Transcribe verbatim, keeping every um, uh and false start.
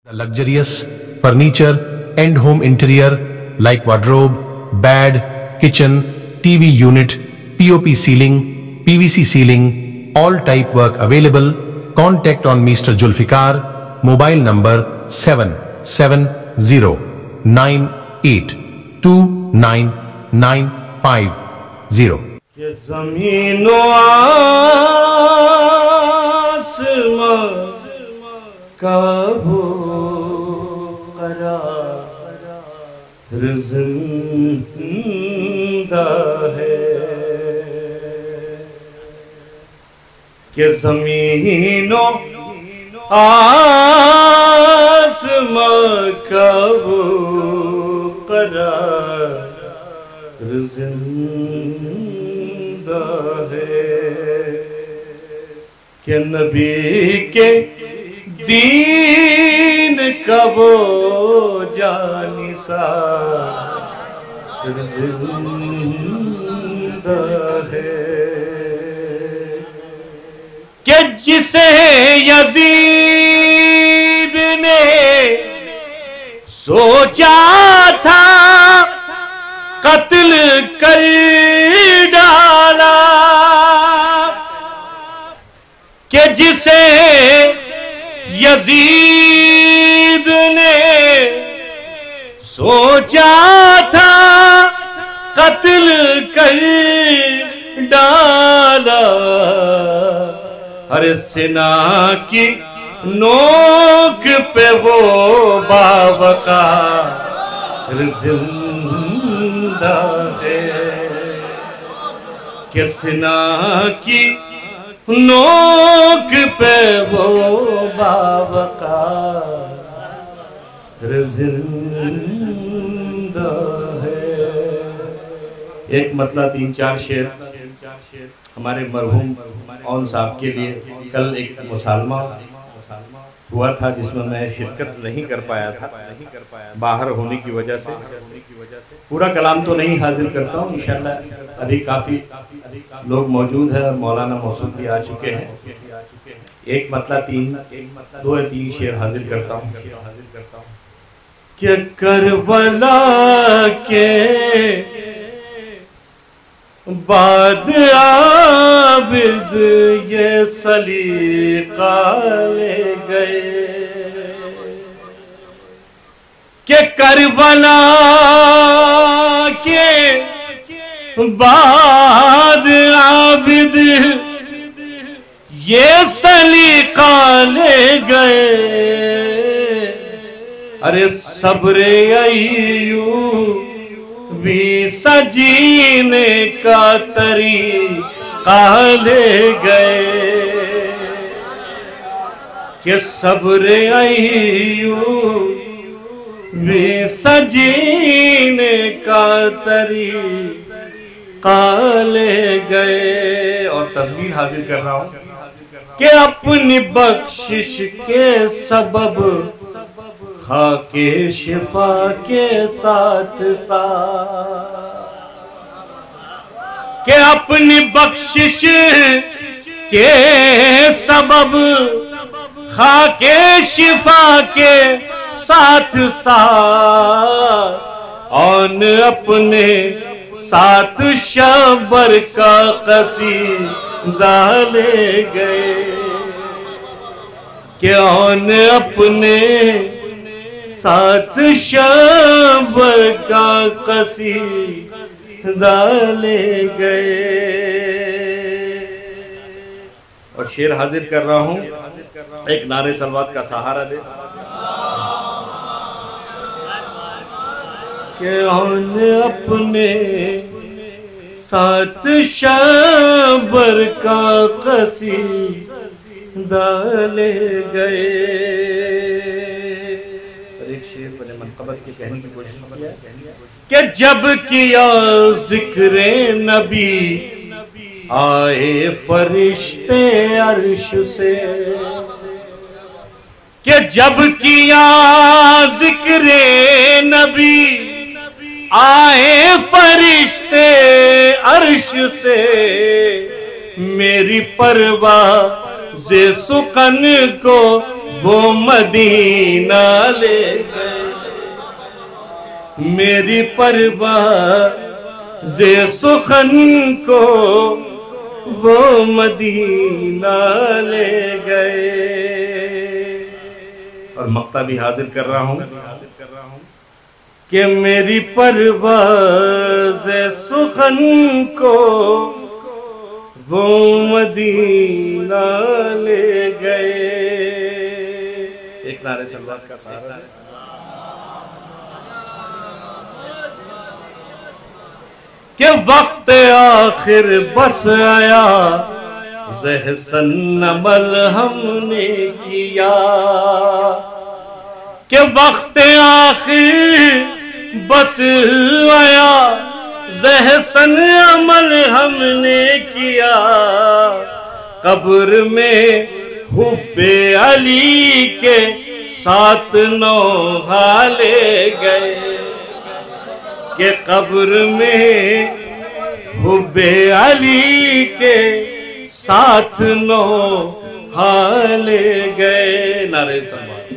Luxurious furniture and home interior like wardrobe, bed, kitchen, T V unit, P O P ceiling, P V C ceiling, all type work available. Contact on Mister Julfikar, mobile number seven seven zero nine eight two nine nine five zero. ये ज़मीनो आसमां का वो करार ज़िंदा है कि ज़मीनो आसमां का वो करार ज़िंदा है कि नबी के दीन का वो जानिसार ज़िंदा है कि जिसे यजीद ने सोचा था कत्ल कर डाला कि जिसे यजीद ने सोचा था कत्ल कर डाला हर सिना की नोक पे वो बावका जिंदा है कि सिना की नोक पे वो बावकार जिंदा है। एक मतलब तीन चार शेर हमारे मरहूम औन साहब के लिए। कल एक मुसालमा हुआ था जिसमें मैं शिरकत नहीं कर पाया था बाहर होने की वजह से। पूरा कलाम तो नहीं हाजिर करता हूँ, इंशाल्लाह अभी काफ़ी लोग मौजूद हैं और मौलाना मौसूद भी आ चुके हैं। एक मतलब तीन दो या तीन शेर हाजिर करता हूँ कि करबला के बाद आबिद ये सलीका ले गए कि करबला के बाद आबिद ये सलीका ले गए। अरे सब्रे अय्यूब भी सजीने का तरीका ले गए कि सब्रे अय्यूब भी सजीने का तरीका ले गए। और तस्बीह हाजिर कर रहा हूं कि अपनी बख्शिश के सबब खाके शिफा के साथ साथ के अपनी बख्शिश के सबब खाके शिफा के साथ साथ और अपने साथ शबर का कसीदा ले गए कि और अपने साथ शबर का कसीदा ले गए। और शेर हाजिर कर रहा हूं, एक नारे सलवात का सहारा दे कि अपने साथ शबर का कसीदा ले गए। की कहने की कोशिश किया कि जब किया जिक्रे नबी आए फरिश्ते अर्श से कि जब किया जिक्रे नबी आए फरिश्ते अर्श से मेरी परवाज़ सुकन को वो मदीना ले गए। मेरी परवाज़े सुखन को वो मदीना ले गए। और मक्ता भी हाजिर कर रहा हूं कि मेरी परवाज़े सुखन को वो मदीना ले गए। एक नारे सल्लल्लाहु का सहारा है। कि वक्त आखिर बस आया, ज़हसन अमल हमने किया। कि वक्त आखिर बस आया, ज़हसन अमल हमने किया। कब्र में हुब्बे अली के साथ नौहा ले गए। कि कब्र में हुब्बे अली के साथ नौहा ले गए। नारे सल्लल्लाहु